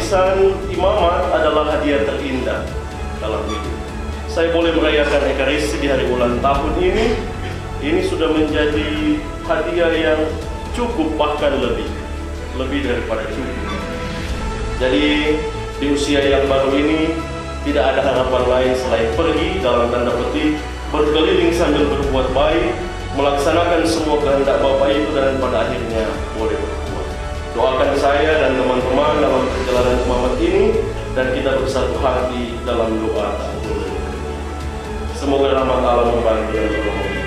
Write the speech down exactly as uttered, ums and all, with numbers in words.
warisan imamat adalah hadiah terindah dalam hidup. Saya boleh merayakan Ekaristi di hari ulang tahun ini. Ini sudah menjadi hadiah yang cukup, bahkan lebih lebih daripada cukup. Jadi di usia yang baru ini tidak ada harapan lain selain pergi dalam tanda petik berkeliling sambil berbuat baik, melaksanakan semua kehendak Bapak Ibu, dan pada akhirnya boleh berbuat. Doakan saya dan teman-teman dalam perjalanan imamat ini, dan kita bersatu hati dalam doa. Semoga rahmat Allah membantu dan berkati.